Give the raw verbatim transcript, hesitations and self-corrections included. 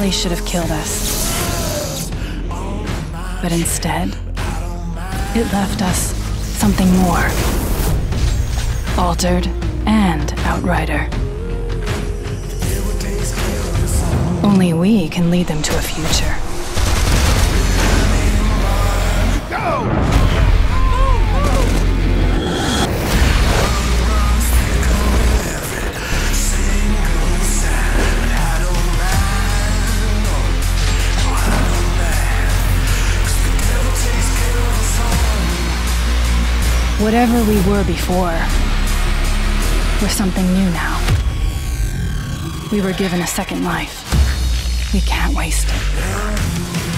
Ellie should have killed us. But instead, it left us something more. Altered and Outrider. Only we can lead them to a future. Go! Whatever we were before, we're something new now. We were given a second life. We can't waste it.